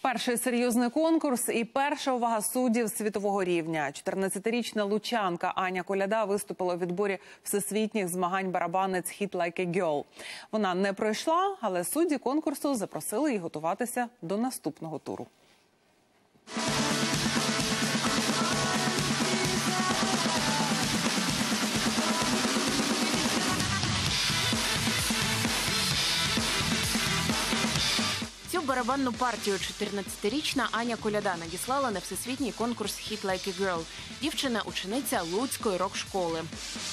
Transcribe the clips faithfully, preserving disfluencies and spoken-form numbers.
Перший серйозний конкурс і перша увага суддів світового рівня. чотирнадцятирічна лучанка Аня Коляда виступила у відборі всесвітніх змагань барабанець «Hit Like a Girl». Вона не пройшла, але судді конкурсу запросили її готуватися до наступного туру. Цю барабанну партію чотирнадцятирічна Аня Коляда надіслала на всесвітній конкурс «Hit Like a Girl». Дівчина – учениця Луцької рок-школи.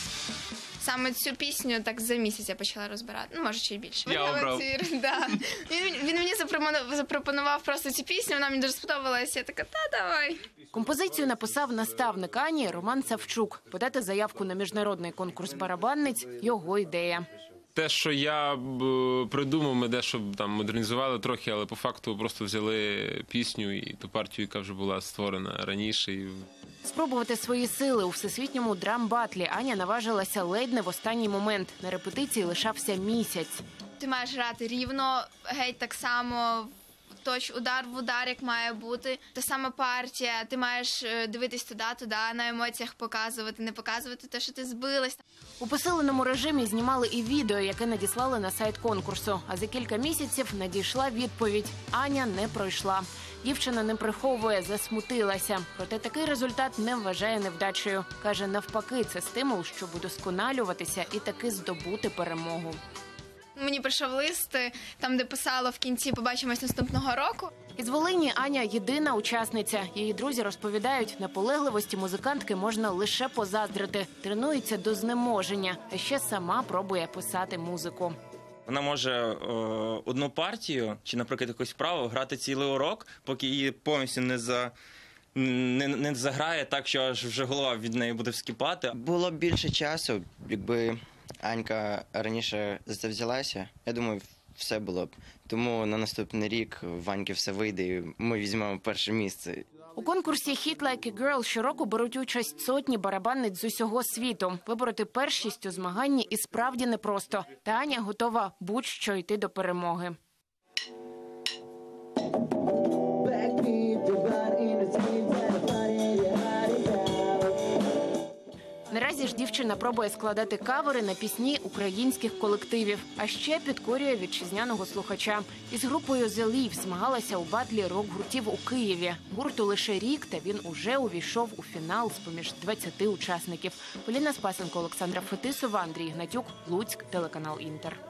Саме цю пісню так за місяць я почала розбирати, ну, може, ще й більше. Я обрав. Да. Він, він мені запропонував просто цю пісню, вона мені дуже сподобалася. Я така, та, давай. Композицію написав наставник Ані Роман Савчук. Подати заявку на міжнародний конкурс барабанниць – його ідея. Те, що я придумав, ми дещо там модернізували трохи, але по факту просто взяли пісню і ту партію, яка вже була створена раніше. Спробувати свої сили у всесвітньому драм-батлі Аня наважилася ледь не в останній момент. На репетиції лишався місяць. Ти маєш грати рівно, геть так само, точ удар в удар, як має бути. Та сама партія, ти маєш дивитись туди-туди, на емоціях показувати, не показувати те, що ти збилась. У посиленому режимі знімали і відео, яке надіслали на сайт конкурсу. А за кілька місяців надійшла відповідь – Аня не пройшла. Дівчина не приховує, засмутилася. Проте такий результат не вважає невдачею. Каже, навпаки, це стимул, щоб удосконалюватися і таки здобути перемогу. Мені прийшов лист, там де писало в кінці «Побачимось наступного року». Із Волині Аня – єдина учасниця. Її друзі розповідають, наполегливості музикантки можна лише позаздрити. Тренується до знеможення, а ще сама пробує писати музику. Вона може е, одну партію, чи, наприклад, якусь вправу, грати цілий урок, поки її повністю не, за, не, не заграє так, що аж вже голова від неї буде вскипати. Було б більше часу, якби Анька раніше за це взялася, я думаю, все було б. Тому на наступний рік в Аньки все вийде і ми візьмемо перше місце. У конкурсі «Hit Like a Girl» щороку беруть участь сотні барабанниць з усього світу. Вибороти першість у змаганні і справді непросто. Та Аня готова будь-що йти до перемоги. Наразі ж дівчина пробує складати кавери на пісні українських колективів, а ще підкорює вітчизняного слухача. Із групою «The Leaf» змагалася у батлі рок-гуртів у Києві. Гурту лише рік, та він уже увійшов у фінал з-поміж двадцяти учасників. Поліна Спасенко, Олександра Фетисова, Андрій Гнатюк, Луцьк, телеканал «Інтер».